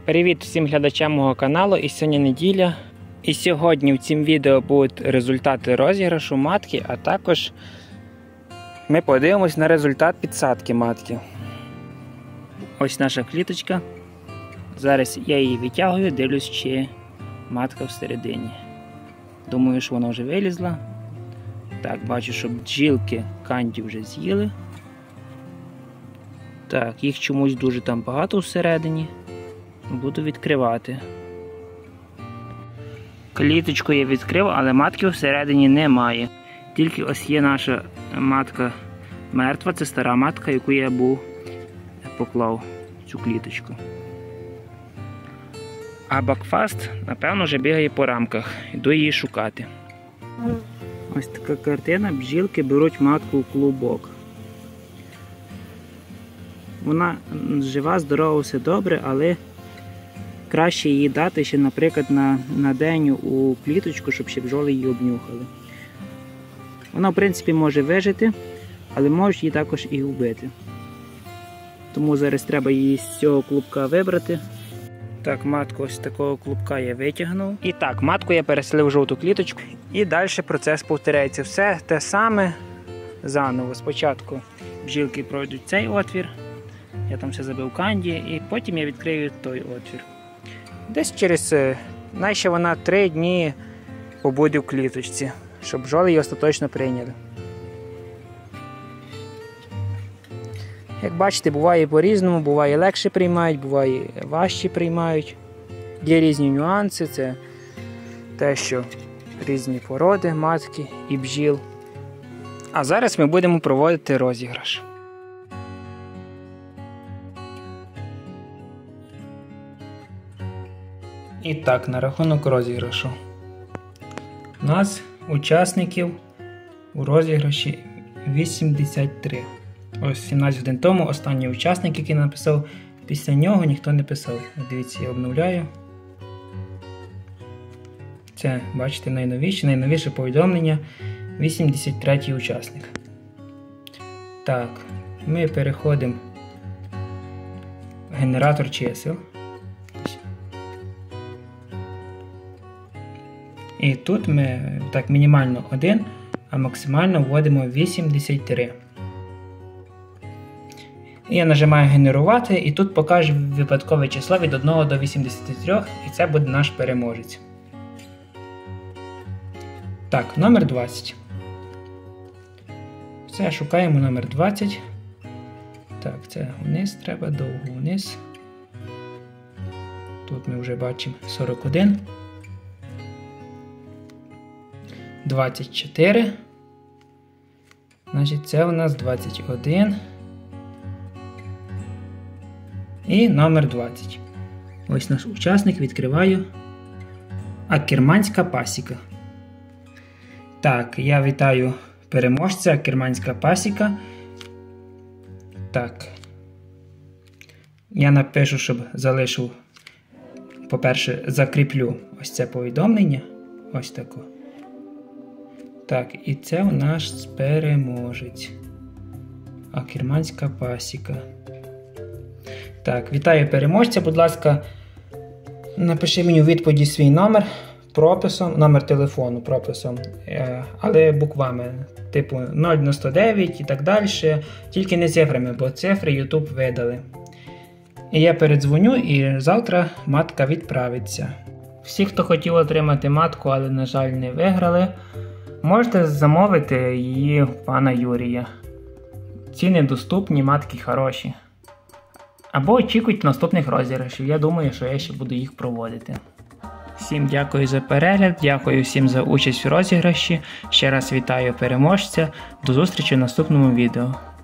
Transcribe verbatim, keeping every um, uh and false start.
Привіт всім глядачам мого каналу. І сьогодні неділя. І сьогодні в цім відео будуть результати розіграшу матки, а також ми подивимось на результат підсадки матки. Ось наша кліточка. Зараз я її витягую, дивлюсь, чи матка всередині. Думаю, що вона вже вилізла. Так, бачу, що бджілки канді вже з'їли. Так, їх чомусь дуже там багато всередині. Буду відкривати. Кліточку я відкрив, але матки всередині немає. Тільки ось є наша матка мертва, це стара матка, яку я був поклав в цю кліточку. А Бакфаст, напевно, вже бігає по рамках. Йду її шукати. Ось така картина. Бджілки беруть матку у клубок. Вона жива, здорова, все добре, але краще її дати ще, наприклад, на, на день у кліточку, щоб ще бджоли її обнюхали. Вона, в принципі, може вижити, але можуть її також і вбити. Тому зараз треба її з цього клубка вибрати. Так, матку ось з такого клубка я витягнув. І так, матку я переселив в жовту кліточку. І далі процес повторяється. Все те саме заново. Спочатку бджілки пройдуть цей отвір. Я там все забив канді, і потім я відкрию той отвір. Десь через, найще вона три дні побуде в кліточці, щоб бджоли її остаточно прийняли. Як бачите, буває по-різному, буває легше приймають, буває важче приймають. Є різні нюанси, це те, що різні породи матки і бджіл. А зараз ми будемо проводити розіграш. І так, на рахунок розіграшу. У нас учасників у розіграші вісімдесят три. Ось сімнадцять годин тому останній учасник, який написав, після нього ніхто не писав. Дивіться, я обновляю. Це, бачите, найновіше, найновіше повідомлення. вісімдесят третій учасник. Так, ми переходимо в генератор чисел. І тут ми так мінімально один, а максимально вводимо вісімдесят три. І я нажимаю генерувати, і тут покаже випадкове число від одного до вісімдесяти трьох, і це буде наш переможець. Так, номер двадцять. Все, шукаємо номер двадцять. Так, це вниз треба, довго вниз. Тут ми вже бачимо сорок один. двадцять чотири. Значить, це у нас двадцять один. І номер двадцять. Ось наш учасник, відкриваю. Акерманська пасіка. Так, я вітаю переможця, Акерманська пасіка. Так. Я напишу, щоб залишив, по-перше, закріплю ось це повідомлення. Ось таке. Так, і це у нас переможець. Акерманська пасіка. Так, вітаю переможця, будь ласка, напиши мені у відповіді свій номер, прописом, номер телефону, прописом, але буквами, типу нуль дев'яносто дев'ять і так далі, тільки не цифрами, бо цифри YouTube видали. І я передзвоню, і завтра матка відправиться. Всі, хто хотів отримати матку, але, на жаль, не виграли, можете замовити її у пана Юрія. Ціни доступні, матки хороші. Або очікуйте наступних розіграшів. Я думаю, що я ще буду їх проводити. Всім дякую за перегляд, дякую всім за участь у розіграші. Ще раз вітаю переможця. До зустрічі в наступному відео.